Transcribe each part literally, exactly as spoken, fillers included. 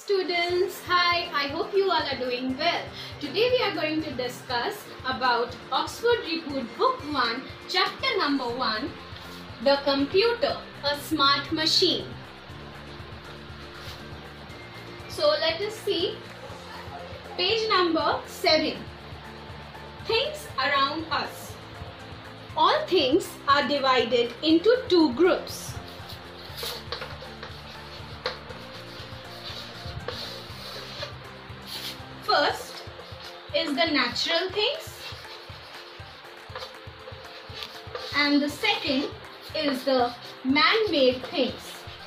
students. Hi, I hope you all are doing well. Today we are going to discuss about Oxford Report Book one, Chapter number one, The Computer, a Smart Machine. So let us see page number seven. Things around us. All things are divided into two groups. First is the natural things and the second is the man-made things.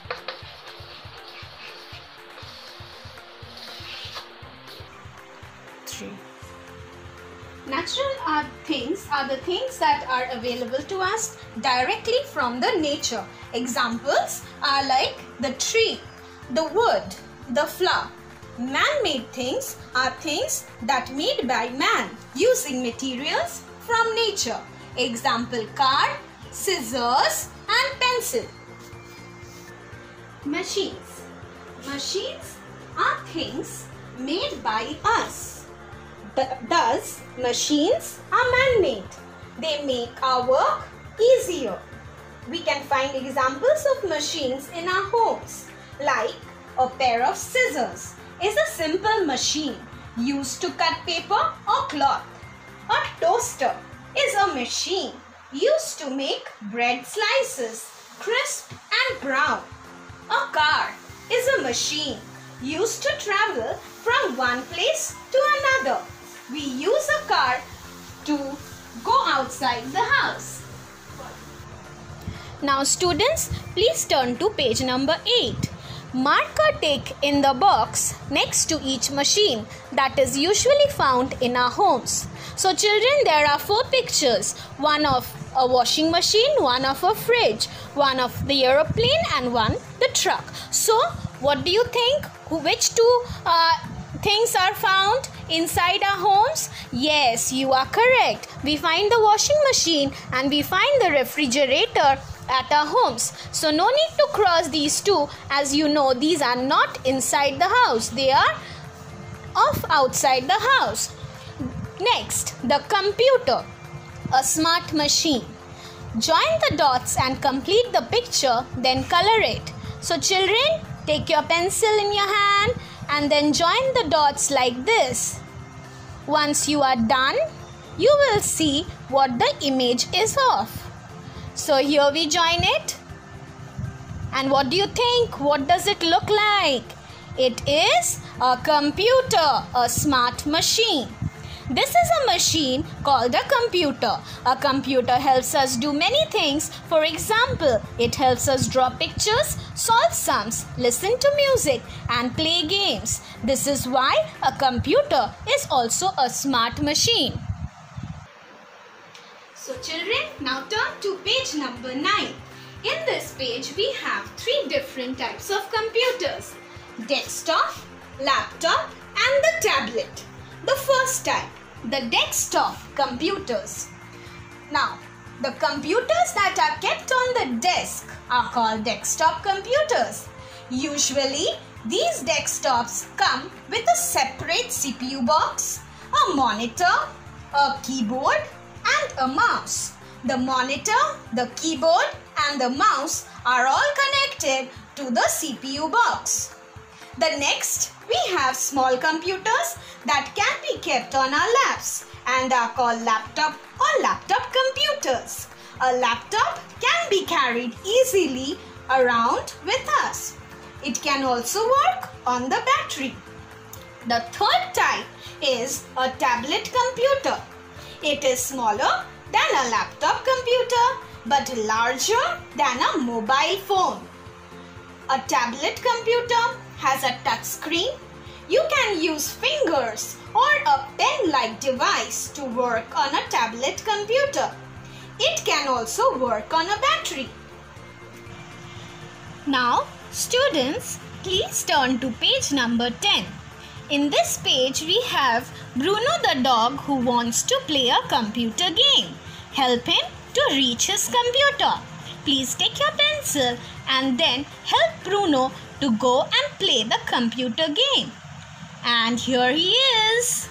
Three. Natural are things are the things that are available to us directly from the nature. Examples are like the tree, the wood, the flower. Man-made things are things that made by man using materials from nature. Example, car, scissors and pencil. Machines. Machines are things made by us. Thus, machines are man-made. They make our work easier. We can find examples of machines in our homes, like a pair of scissors is a simple machine used to cut paper or cloth. A toaster is a machine used to make bread slices crisp and brown. A car is a machine used to travel from one place to another. We use a car to go outside the house. Now students, please turn to page number eight. Mark a tick in the box next to each machine that is usually found in our homes. So children, there are four pictures. One of a washing machine, one of a fridge, one of the aeroplane and one the truck. So what do you think? Which two uh, things are found inside our homes? Yes, you are correct. We find the washing machine and we find the refrigerator at our homes. So no need to cross these two, as you know these are not inside the house. They are off outside the house. Next, the computer, a smart machine. Join the dots and complete the picture, then color it. So children, take your pencil in your hand and then join the dots like this. Once you are done, you will see what the image is of. So here we join it. And what do you think? What does it look like? It is a computer, a smart machine. This is a machine called a computer. A computer helps us do many things. For example, it helps us draw pictures, solve sums, listen to music and play games. This is why a computer is also a smart machine. So children, now turn to page number nine. In this page, we have three different types of computers: desktop, laptop and the tablet. The first type, the desktop computers. Now, the computers that are kept on the desk are called desktop computers. Usually, these desktops come with a separate C P U box, a monitor, a keyboard and a mouse. The monitor, the keyboard and the mouse are all connected to the C P U box. The next, we have small computers that can be kept on our laps and are called laptop or laptop computers. A laptop can be carried easily around with us. It can also work on the battery. The third type is a tablet computer. It is smaller than a laptop computer but larger than a mobile phone. A tablet computer has a touch screen. You can use fingers or a pen-like device to work on a tablet computer. It can also work on a battery. Now, students, please turn to page number ten. In this page, we have Bruno the dog who wants to play a computer game. Help him to reach his computer. Please take your pencil and then help Bruno to go and play the computer game. And here he is.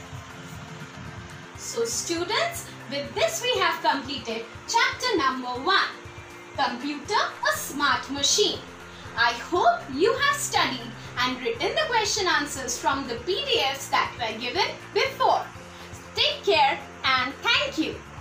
So students, with this we have completed chapter number one, Computer, a Smart Machine. I hope you have studied and written the question answers from the P D Fs that were given before. Take care and thank you.